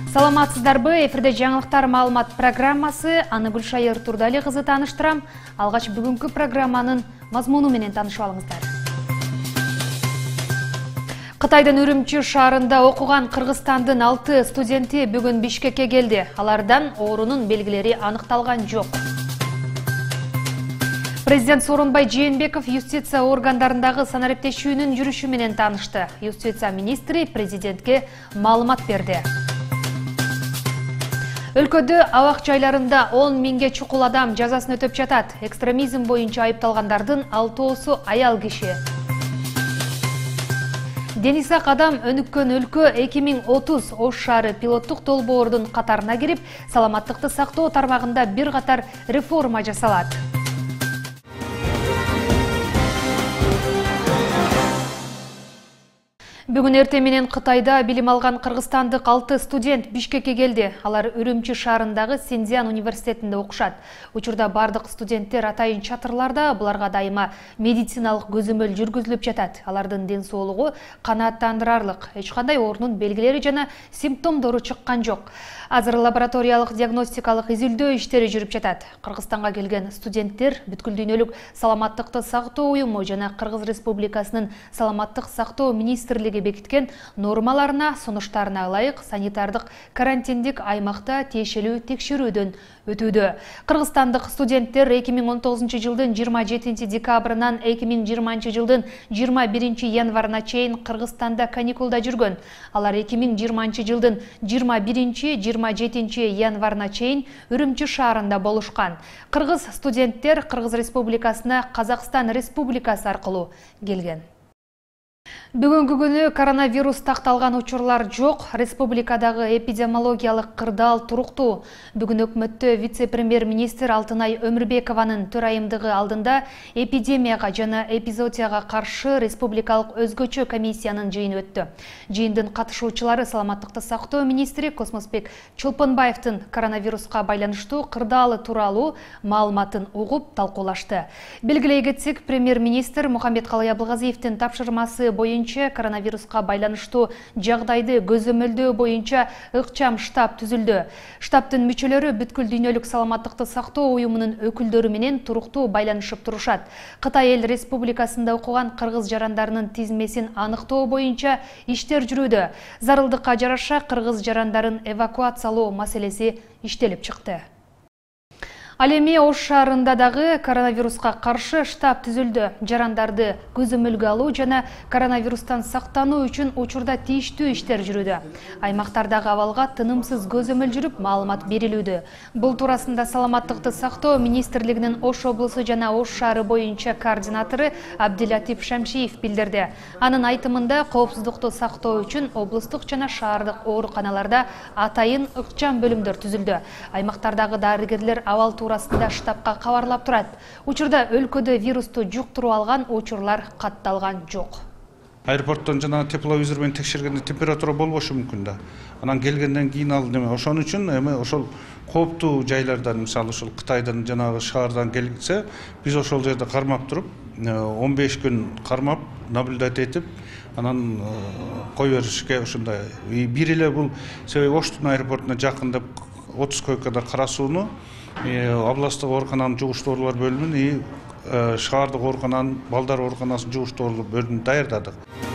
Саламатсыздарбы, эфирде жаңылыктар маалымат программасы, аны Гүлшайыр Турдали кызы тааныштырам. Алгач бүгүнкү программанын мазмуну менен таанышып алыңыздар. Кытайдын Үрүмчү шаарында окуган Кыргызстандын 6 студенти бүгүн Бишкекке келди. Алардан оорунун белгилери аныкталган жок. Президент Сооронбай Жээнбеков юстиция органдарындагы санариптешүүнүн жүрүшү менен таанышты. Юстиция министри президентке маалымат берди. Өлкөдө абак жайларында 10 миңге чукул адам жазасын өтөп жатат. Экстремизм боюнча айыпталгандардын 6-оосу аял киши. Денисак адам өнүккөн өлкө 2030 Ош шаары пилоттук долбоордун катарына кирип, саламаттыкты сактоо тармагында бир катар реформа жасалат. Бүгүн эртең менен Кытайда билим алган кыргызстандык 6 студент Бишкекке келди. Алар Үрүмчү шаарындагы Синьцзян университетинде окушат. Учурда бардык студенттер атайын чатырларда, буларга дайыма медициналык көзөмөл жүргүзүлүп жатат. Алардын ден соолугу канааттандырарлык. Эч кандай оорунун белгилери жана симптомдору чыккан жок. Азыр лабораториялык диагностикалык изилдөө иштери жүрүп жатат. Кыргызстанга келген студенттер бүткүл дүйнөлүк саламаттыкты сактоо уюму жана Кыргыз Республикасынын саламаттык сактоо министрлиги бекиткен нормаларына, сунуштарына ылайык санитардык карантиндик аймакта тиешелүү текшерүүдөн өтүүдө. Кыргызстандык студенттер 2019 жылдын 27 декабрынан 2020 жылдын 21 январына чейин Кыргызстанда каникулда жүргөн. Алар 2020 жылдын 21-27 январына чейин Үрүмчү шаарында болушкан. Кыргыз студенттер Кыргыз Республикасына Казакстан Республикасы аркылуу келген. Бүгүнкү күнү коронавирус такталган учурлар жок. Республикадагы эпидемиологиялык кырдаал туруктуу. Бүгүн өкмөттө вице-премьер-министр Алтынай Өмүрбекованын төрайымдыгы алдында эпидемияга жана эпизоотияга каршы республикалык өзгөчө комиссиянын жыйыны өттү. Жыйындын катышуучулары саламаттыкты сактоо министри Космосбек Чолпонбаевдин коронавируска байланыштуу кырдаалы тууралуу маалыматын угуп талкуулашты. Белгилей кетсек, премьер-министр Мухаммедкалый Абылгазиевдин тапшырмасы боюнча коронавируска байланыштуу жагдайды көзөмөлдөө боюнча ыкчам штаб түзүлдү. Штабтын мүчөлөрү бүткүл дүйнөлүк саламаттыкты сактоо уюмунун өкүлдөрү менен туруктуу байланышып турушат. Кытай эл республикасында окуган кыргыз жарандарынын тизмесин аныктоо боюнча иштер жүрүүдө. Зарылдыкка жараша кыргыз жарандарын эвакуациялоо маселеси иштелип чыкты. Ал эми Ош шаарында дагы коронавируска каршы штаб түзүлдү. Жарандарды көзөмөлгө алуу жана коронавирустан сактануу үчүн учурда тийиштүү иштер жүрүүдө. Аймактардагы абалга тынымсыз көзөмөл жүрүп, маалымат берилүүдө. Бул туурасында саламаттыкты сактоо министрлигинин Ош облусу жана Ош шаары боюнча координатору Абдилатип Шамшиев билдирди. Анын айтымында коопсуздукту сактоо үчүн облустук жана шаардык ооруканаларда атайын ыкчам бөлүмдөр түзүлдү. Аймактардагы дарыгерлер абал турасында штабка кабарлап турат. Учурда өлкөдө вирусту жуктуруп алган учурлар катталган жок. Аэропорттон жана тепловизор менен текшергенде температура болбошу мүмкүн да. Анан келгенден кийин ал неме ошон үчүн эми ошол кооптуу жайлардан, мисалы ушул Кытайдан жанагы шаардан келсе, биз ошол жерде кармап туруп, 15 күн кармап, наблюдать этип, анан кой беришке ушундай. Бир эле бул себеби Оштун аэропортуна жакын деп 30 койкада карасууну областтык оорукананын жугуштоолор бөлүмүн и шаардык оорукананын балдар ооруканасынын жугуштоолор бөлүмүн даярдадык.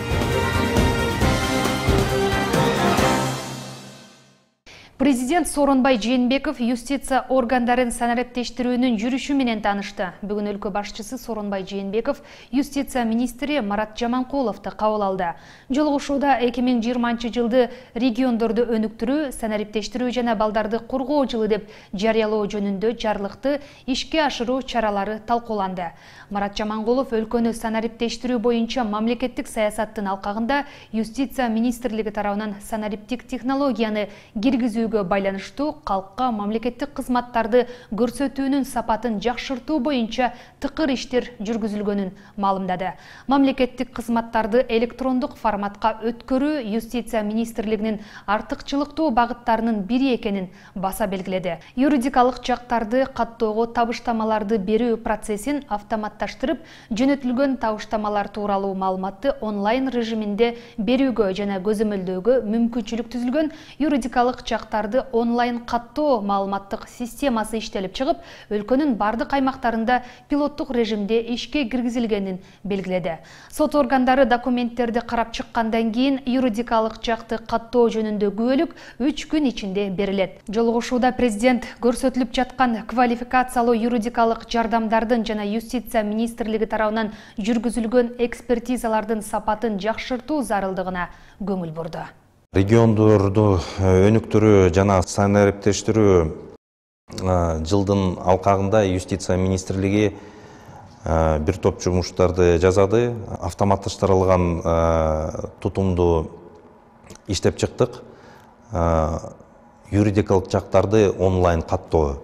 Президент Сооронбай Жээнбеков юстиция органдарын санариптештирүүнүн жүрүшү менен таанышты. Бүгүн өлкө башчысы Сооронбай Жээнбеков юстиция министри Марат Жаманкуловду кабыл алды. Жолугушууда 2020 жылды региондорду өнүктүрүү, санариптештирүү жана балдарды коргоо жылы деп жарыялоо жөнүндө жарлыкты ишке ашыруу чаралары талкууланды. Марат Жаманкулов өлкөнү санариптештирүү боюнча мамлекеттик саясаттын алкагында юстиция министрлиги тарабынан санариптик технологияны киргизүүгө өткөрүүгө байланыштуу калкка мамлекеттик кызматтарды көрсөтүүнүн сапатын жакшыртуу боюнча тыкыр иштер жүргүзүлгөнүн маалымдады. Мамлекеттик кызматтарды электрондук форматка өткөрүү Юстиция министрлигинин артыкчылыктуу багыттарынын бири экенин баса белгиледи. Юридикалык жактарды каттоого табыштамаларды берүү процессин автоматташтырып, жөнөтүлгөн табыштамалар тууралуу маалыматты онлайн режиминде берүүгө жана көзөмөлдөөгө мүмкүнчүлүк түзүлгөн. Юридикалык жактарды онлайн каттоо маалыматтык системасы иштелип чыгып, өлкөнүн бардык аймактарында пилоттук режимде ишке киргизилгенин белгиледи. Сот органдары документтерди карап чыккандан кийин юридикалык жакты каттоо жөнүндө күбөлүк 3 күн ичинде берилет. Жолугушууда президент көрсөтүлүп жаткан квалификациялуу юридикалык жардамдардын жана Юстиция министрлиги тарабынан жүргүзүлгөн экспертизалардын сапатын жакшыртуу зарылдыгына көңүл бурду. Региондорду өнүктүрүү жана санариптештирүү жылдын алкагында Юстиция министрлиги бир топ жумуштарды жасады. Автоматташтырылган тутумду иштеп чыктык. Юридикалык жактарды онлайн каттоо.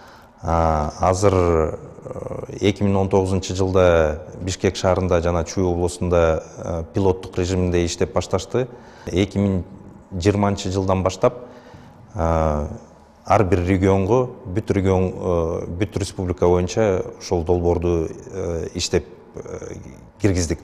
Азыр 2019 жылда Бишкек шаарында жана Чүй облусунда пилоттук режимде иштеп башташты. 2020 жылдан баштап ар бир регионго, бүт республика боюнча ошол долбоорду иштеп киргиздик.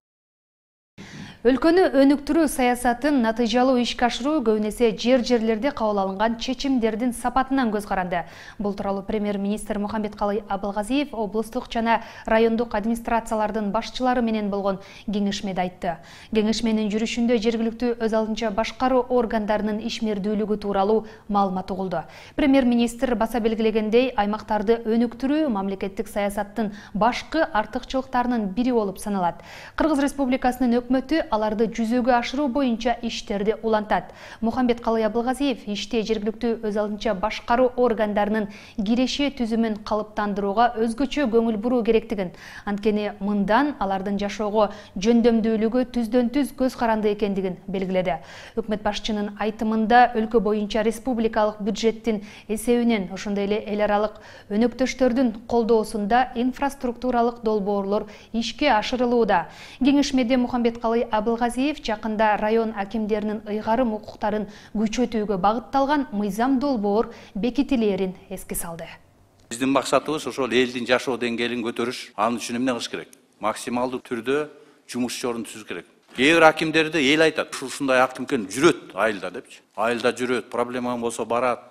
Өлкөнү өнүктүрүү саясатын натыйжалуу ишке ашыруу көбүнесе жерлерде кабыл алынган чечимдердин сапатынан көз каранды. Бул тууралуу премьер-министр Мухамбеткалый Абылгазиев облустук жана райондук администрациялардын башчылары менен болгон кеңешмеде айтты. Кеңешменин жүрүшүндө жергиликтүү өз алдынча башкаруу органдарынын ишмердүүлүгү тууралуу маалымат угулду. Премьер-министр баса белгилегендей, аймактарды өнүктүрүү мамлекеттик саясаттын башкы артыкчылыктарынын бири болуп саналат. Кыргыз Республикасынын өкмөтү аларды жүзөгө ашыруу боюнча иштерди улантат. Мухамбеткалый Абылгазиев иште жергиликтүү өз алдынча башкаруу органдарынын киреше түзүмүн калыптандырууга өзгөчө көңүл буруу керектигин, анткени мындан алардын жашоого жөндөмдүүлүгү түздөн-түз көз каранды экендигин белгиледи. Өкмөт башчынын айтымында өлкө боюнча республикалык бюджеттин эсебинен, ошондой эле эл аралык өнөктөштөрдүн колдоосунда инфраструктуралык долбоорлор ишке ашырылууда. Кеңешмеде Мухамбеткалый Абылгазиев жакында район акимдеринин ыйгарым укуктарын күчөтүүгө багытталган мыйзам долбоор бекитилерин эске салды. Биздин максатыбыз ошол элдин жашоо деңгээлин көтөрүш. Анын үчүн эмне кылыш керек? Максималдуу түрдө жумуш жолун түзүш керек. Кээ бир акимдерде эл айтат, ушундай аким экен жүрөт айылда депчи. Айылда жүрөт, проблема болсо барат.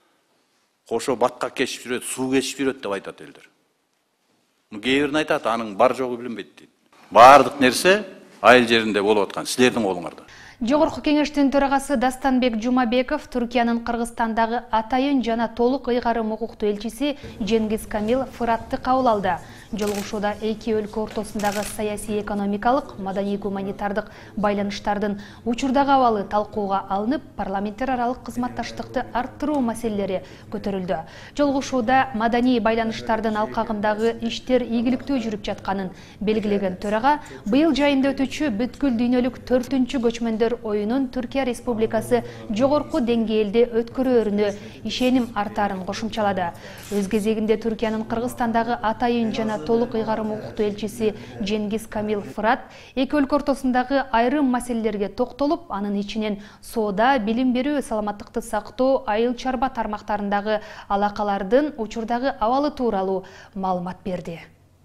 Кошо баткак кечип жүрөт, суу кечип жүрөт деп айтат элдер. Кээ бирин айтат, анын бар жогу билинбейт дейт. Бардык нерсе айыл жеринде болуп аткан, силердин колуңарда. Жогорку кеңештин төрагасы Дастанбек Жумабеков Түркиянын Кыргызстандагы атайын жана толук ыйгарым укуктуу элчиси Женгиз Камил Фыратты кабыл алды. Жолугушууда эки өлкө ортосундагы саясий, экономикалык, маданий-гуманитардык байланыштардын учурдагы абалы талкууга алынып, парламенттер аралык кызматташтыкты арттыруу маселелери көтөрүлдү. Жолугушууда маданий байланыштардын алкагындагы иштер ийгиликтүү жүрүп жатканын белгилеген төрага, быйыл жайында өтүүчү бүткүл дүйнөлүк 4-чү көчмөндөр оюнун Түркия Республикасы жогорку деңгээлде өткөрүүрүнө ишеним артарын кошумчалады. Өз кезегинде Түркиянын Кыргызстандагы атайын жана толук ыйгарым укуктуу элчиси Женгиз Камил Фырат эки өлкө ортосундагы айрым маселелерге токтолуп, анын ичинен соода, билим берүү, саламаттыкты сактоо, айыл чарба тармактарындагы алакалардын учурдагы абалы тууралуу маалымат берди.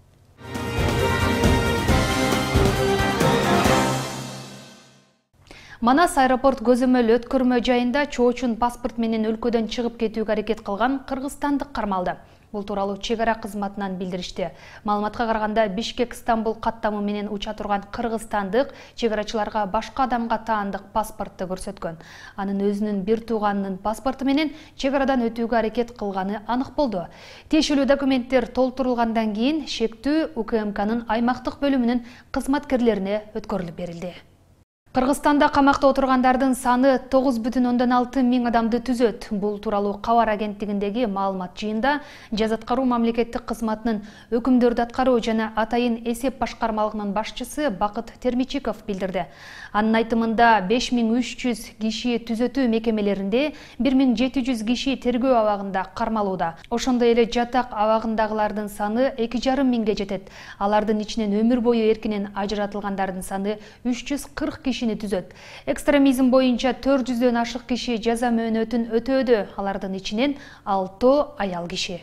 Манас аэропорт көзөмөл өткөрмө жайында чоочун паспорт менен өлкөдөн чыгып кетүүгө аракет кылган кыргызстандык кармалды. Бул тууралуу чек ара кызматынан билдиришти. Маалыматка караганда, Бишкек-Стамбул каттамы менен уча турган кыргызстандык чек арачыларга башка адамга таандык паспортты көрсөткөн. Анын өзүнүн бир тууганынын паспорту менен чек арадан өтүүгө аракет кылганы анык болду. Тиешелүү документтер толтурулгандан кийин шектүү УКМКнын аймактык бөлүмүнүн кызматкерлерине өткөрүлүп берилди. Кыргызстанда камакта отургандардын саны 9,6 миң адамды түзөт. Бул тууралуу Кабар агенттигиндеги маалымат жыйында Жаз аткаруу мамлекеттик кызматынын өкүмдөрдү аткаруу жана атайын эсеп башкармалыгынын башчысы Бакыт Термичиков билдирди. Анын айтымында 5300 киши түзөтүү мекемелеринде 1700 киши тергөө абагында кармалууда. Ошондой эле жатак абагындагылардын саны 2,5 миңге жетет. Алардын ичинен өмүр бою эркинен ажыратылгандардын саны 340 киши түзөт. Экстремизм боюнча 400дөн ашык киши жаза мөөнөтүн өтөөдө, алардын ичинен 6 аял киши.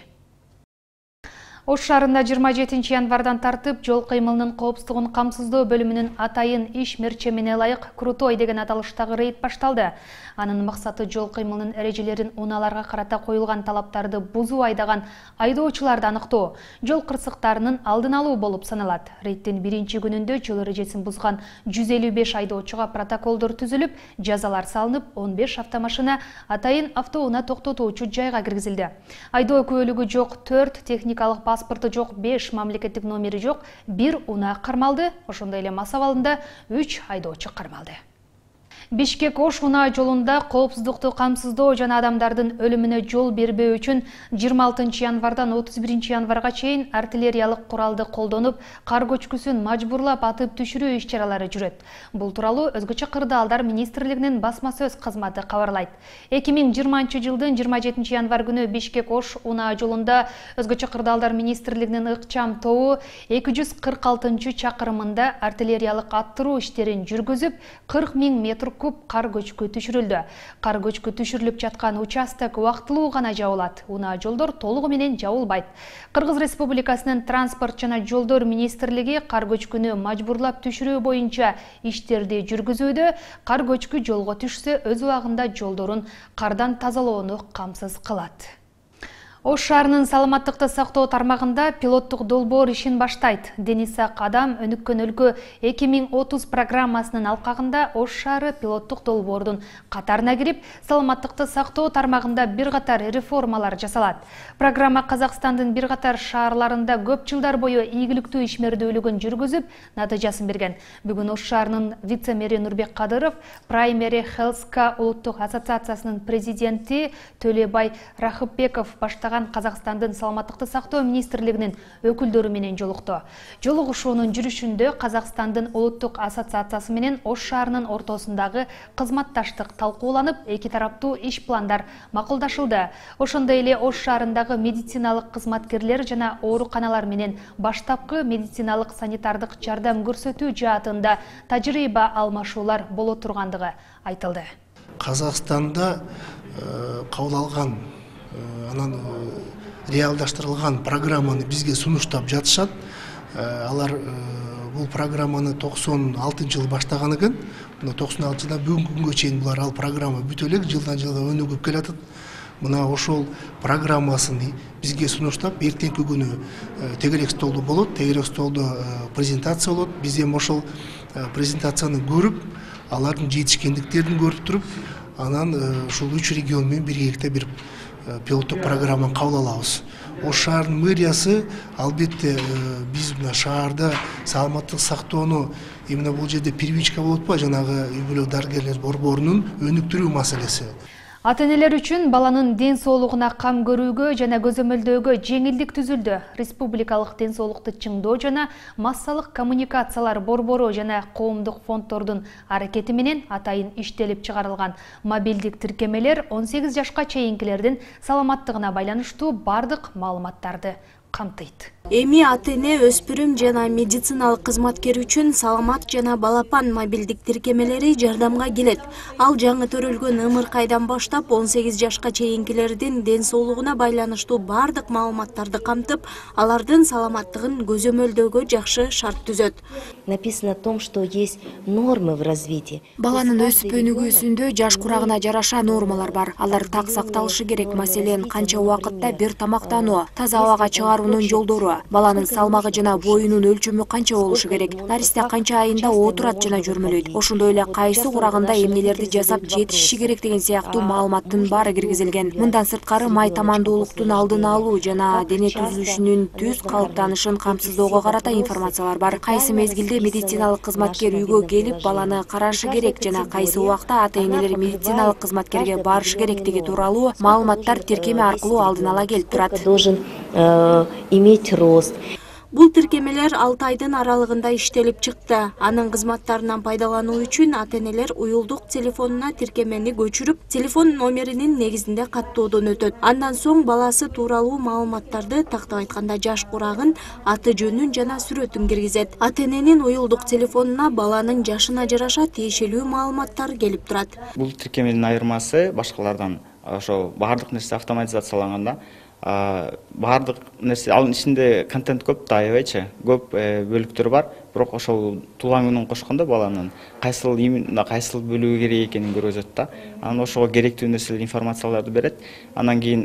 Ош шаарында 27 январдан тартып жол кыймылынын коопсуздугун камсыздоо бөлүмүнүн атайын иш мерчемине ылайык Крутой деген аталыштагы рейд башталды. Анын максаты жол кыймылынын эрежелерин унааларга карата коюлган талаптарды бузуу айдаган айдоочуларды аныктоо, жол кырсыктарынын алдын алуу болуп саналат. Рейдтин биринчи күнүндө жол эрежесин бузган 155 айдоочуга протоколдор түзүлүп, жазалар салынып, 15 автомашина атайын автоунаа токтотуучу жайга киргизилди. Айдоо күбөлүгү жок 4, техникалык паспорту жок 5, мамлекеттик номери жок 1 унаа кармалды. Ошондой эле мас абалында 3 айдоочу кармалды. Бишкек-Ош унаа жолунда коопсуздукту камсыздоо жана адамдардын өлүмүнө жол бербөө үчүн 26 январдан 31 январга чейин артиллериялык куралды колдонуп, кар көчкүсүн мажбурлап атып түшүрүү иш-чаралары жүрөт. Бул тууралуу Өзгөчө кырдаалдар министрлигинин басма сөз кызматы кабарлайт. 2020 жылдын 27 январ күнү Бишкек-Ош унаа жолунда Өзгөчө кырдаалдар министрлигинин ыкчам тобу 246 чакырымында артиллериялык аттыруу иштерин жүргүзүп, 40 000 метр куб кар көчкү түшүрүлдү. Кар көчкү түшүрүлүп жаткан участок убактылуу гана жабылат. Унаа жолдор толугу менен жабылбайт. Кыргыз Республикасынын транспорт жана жолдор министрлиги кар көчкүнү мажбурлап түшүрүү боюнча иштерди жүргүзүүдө. Кар көчкү жолго түшсө, өз убагында жолдорун кардан тазалоону камсыз кылат. Ош шаарынын саламаттыкты сактоо тармагында пилоттук долбоор ишин баштайт. Дени сак адам өнүккөн өлкө 2030 программасынын алкагында Ош шаары пилоттук долбоордун катарына кирип, саламаттыкты сактоо тармагында бир катар реформалар жасалат. Программа Казакстандын бир катар шаарларында көп жылдар бою ийгиликтүү ишмердүүлүгүн жүргүзүп, натыйжасын берген. Бүгүн Ош шаарынын вице-мэри Нурбек Кадыров, Primary Health улуттук ассоциациясынын президенти Төлөбай Рахыпбеков баштаган Казакстандын саламаттыкты сактоо министрлигинин өкүлдөрү менен жолукту. Жолугушуунун жүрүшүндө Казакстандын улуттук ассоциациясы менен Ош шаарынын ортосундагы кызматташтык талкууланып, эки тараптуу иш пландар макулдашылды. Ошондой эле Ош шаарындагы медициналык кызматкерлер жана ооруканалар менен баштапкы медициналык санитардык жардам көрсөтүү жаатында тажрыйба алмашуулар боло тургандыгы айтылды. Казакстанда кабыл алган анан реалдаштырылган программаны бизге сунуштап жатышат. Алар бул программаны 96 жылы баштаган экен. Мына 96 жылдан бүгүнкү күнгө чейин булар ал программа бүтө элек жылдан жылга өнүгүп келатат. Мына ошол программасын бизге сунуштап, эртеңки күнү тегерек столдо болот, тегерек столдо презентация болот. Биз эми ошол презентацияны көрүп, алардын жетишкендиктерин көрүп туруп, анан ушул 3 регион менен биргеликте бир пилоттук программаны кабыл алабыз. Ош шаарынын мэриясы албетте биз мына шаарда саламаттык сактоону именно бул жерде первичка болот ба, жанагы үй бүлө дарыгерлер борборунун өнүктүрүү маселеси. Ата-энелер үчүн баланын ден соолугуна кам көрүүгө жана көзөмөлдөөгө жеңилдик түзүлдү. Республикалык ден соолукту чыңдоо жана массалык коммуникациялар борбору жана коомдук фонддордун аракети менен атайын иштелип чыгарылган мобилдик тиркемелер 18 жашка чейинкилердин саламаттыгына байланыштуу бардык маалыматтарды камтыйт. Эми ата-эне, өспүрүм жана медициналык кызматкер үчүн саламат жана балапан мобилдик тиркемелери жардамга келет. Ал жаңы төрөлгөн ымыркайдан баштап 18 жашка чейинкилердин ден соолугуна байланыштуу бардык маалыматтарды камтып, алардын саламаттыгын көзөмөлдөөгө жакшы шарт түзөт. Написано о том, что есть нормы в развитии. Баланын өсүп өнүгүүсүндө жаш курагына жараша нормалар бар. Алар так сакталышы керек. Маселен, канча убакытта бир тамактануу, таза абага чыгаруунун жолдору, туралы. Баланын салмагы жана боюнун өлчөмү канча болушу керек, наристе канча айында отурат жана жүрмөлөйт, ошондой эле кайсы курагында эмнелерди жасап жетишиши керек деген сыяктуу маалыматтын баары киргизилген. Мындан сырткары май тамандуулуктун алдын алуу жана дене түзүлүшүнүн түз калыптанышын камсыздоого карата информациялар бар. Кайсы мезгилде медициналык кызматкер үйгө келип баланы карашы керек жана кайсы убакта ата-энелер медициналык кызматкерге барышы керектиги тууралуу маалыматтар тиркеме аркылуу алдын ала келип турат. Должен иметь рост. Бул тиркемелер 6 айдын аралыгында иштелип чыкты. Анын кызматтарынан пайдалануу үчүн ата-энелер уюлдук телефонуна тиркемени көчүрүп, телефон номеринин негизинде каттоодон өтөт. Андан соң баласы тууралуу маалыматтарды, тактап айтканда жаш курагын, аты жөнүн жана сүрөтүн киргизет. Ата-эненин уюлдук телефонуна баланын жашына жараша тиешелүү маалыматтар келип турат. Бул тиркеменин айырмасы башкалардан ошо баардык нерсе автоматизацияланганда, баардык нерсе анын ичинде контент көп да, аябайчы көп бөлүктөр бар, бирок ошол туулган күнүн кошкондо баланын кайсыл бөлүгү керек экенин көргөзөт да. Анан ошого керектүү нерселер информацияларды берет. Анан кийин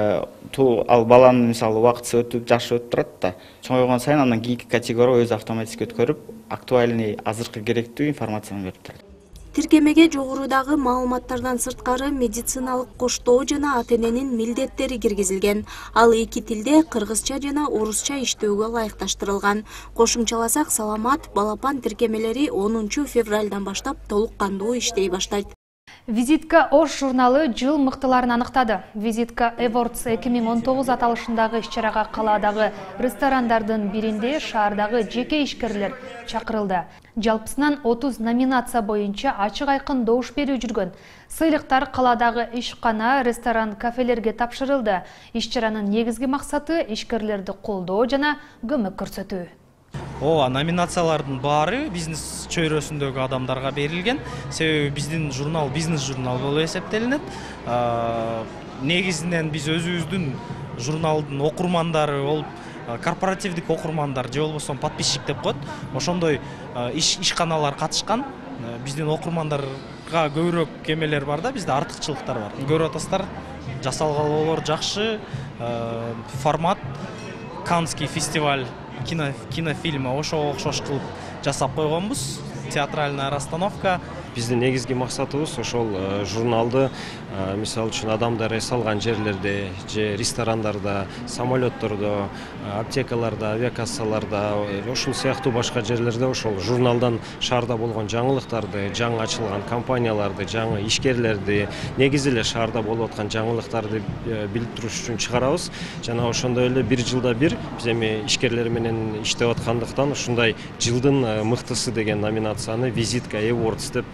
ал баланын мисалы убакыты өтүп, жашы өтүп турат да. Чоңойгон сайын анан кийинки категория өзү автоматик өткөрүп, актуальный азыркы керектүү информацияны берип турат. Тиркемеге жогорудагы маалыматтардан сырткары медициналык коштоо жана ата-эненин милдеттери киргизилген. Ал 2 тилде кыргызча жана орусча иштөөгө ылайыкташтырылган. Кошумчаласак, Саламат балапан тиркемелери 10 февралдан баштап толук кандуу иштей баштайт. Визитка Ош журналы жыл мыктыларын аныктады. Визитка Awards 2019 аталышындагы иш-чарага калаадагы ресторандардын биринде шаардагы жеке ишкерлер чакырылды. Жалпысынан 30 номинация боюнча ачык айкын добуш берүү жүргөн. Сыйлыктар каладагы ишкана, ресторан, кафелерге тапшырылды. Иш-чаранын негизги максаты ишкерлерди колдоо жана көмөк көрсөтүү. Номинациялардын баары бизнес чөйрөсүндөгү адамдарга берилген. Себеби биздин журнал бизнес журнал болуп эсептелинет. Негизинен биз өзүбүздүн журналдын окурмандары болуп, корпоративдик окурмандар же болбосо подписчик деп коет. Ошондой ишканалар катышкан. Биздин окурмандарга көбүрөөк кемелер бар да, бизде артыкчылыктар бар. Көрүп атасыздар, жасалгалоолор жакшы, формат Каннский фестиваль кинофильмі ошого окшош кылып жасап койгонбуз. Театральная расстановка. Биздин негизги максатыбыз ошол журналды мисалы үчүн адамдар эс алган жерлерде, же ресторандарда, самолеттордо, аптекаларда, авиакассаларда, ушул сыяктуу башка жерлерде ошол журналдан шаарда болгон жаңылыктарды, жаңы ачылган компанияларды, жаңы ишкерлерди, негизи эле шаарда болуп аткан жаңылыктарды билип туруш үчүн чыгарабыз. Жана ошондой эле бир жылда бир биз эми ишкерлер менен иштеп аткандыктан ушундай жылдын мыктысы деген номинацияны Визитка Awards деп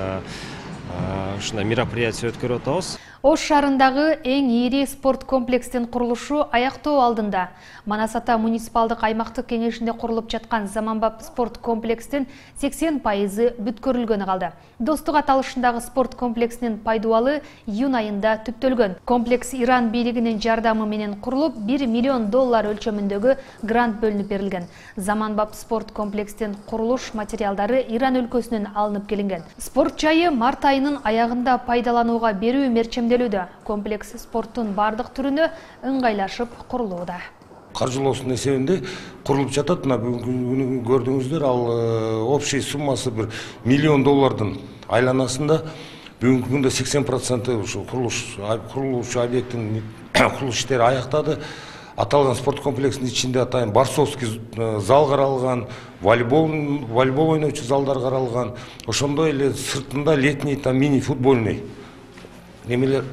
ушундай мероприятие өткөрүп атабыз. Ош шаарындагы эң ири спорт комплекстин курулушу аяктоо алдында. Манас ата муниципалдык аймактык кеңешинде курулуп жаткан заманбап спорт комплекстин 80% бүткөрүлгөнү калды. Достук аталышындагы спорт комплексинин пайдубалы июнь айында түптөлгөн. Комплекс Иран бийлигинин жардамы менен курулуп, $1 миллион өлчөмүндөгү грант бөлүнүп берилген. Заманбап спорт комплекстин курулуш материалдары Иран өлкөсүнөн алынып келинген. Спорт жайы март айынын аягында пайдаланууга берүү мерчемделүүдө. Комплекс спорттун бардык түрүнө ыңгайлашып курулууда. Каржылоосунун эсебинде курулуп жатат. Мына бүгүнкү көрдүңүздөр, ал общий суммасы $1 миллион айланасында. Бүгүнкү күндө 80% ушу курулуучу объекттин курулуш иштери аяктады. Аталган спорт комплексинин ичинде атайын борцовский зал каралган, волейбол ойночу залдар каралган, ошондой эле сыртында летний мини футбольный немелер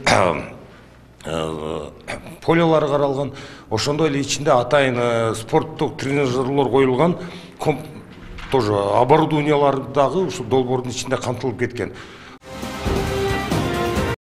полялары каралган, ошондой эле ичинде атайын спорттук тренажерлор коюлган, тоже оборудованиялар дагы ушу долбоордун ичинде камтылып кеткен.